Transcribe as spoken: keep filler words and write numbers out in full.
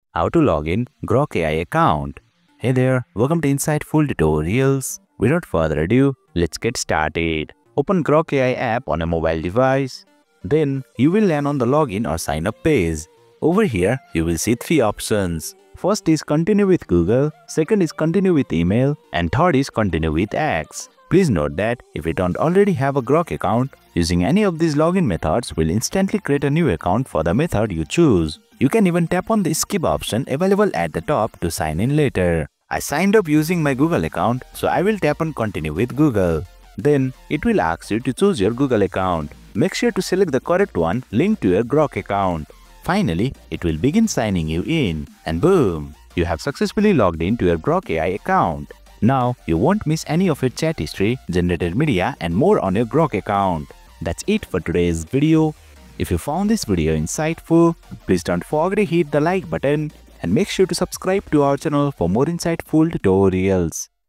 How to log in Grok A I account. Hey there, welcome to Insightful Tutorials. Without further ado, let's get started. Open Grok A I app on a mobile device. Then you will land on the login or sign up page. Over here, you will see three options. First is continue with Google, second is continue with email, and third is continue with X. Please note that if you don't already have a Grok account, using any of these login methods will instantly create a new account for the method you choose. You can even tap on the skip option available at the top to sign in later. I signed up using my Google account, so I will tap on continue with Google. Then it will ask you to choose your Google account. Make sure to select the correct one linked to your Grok account. Finally, it will begin signing you in, and boom! You have successfully logged into your Grok A I account. Now, you won't miss any of your chat history, generated media, and more on your Grok account. That's it for today's video. If you found this video insightful, please don't forget to hit the like button and make sure to subscribe to our channel for more insightful tutorials.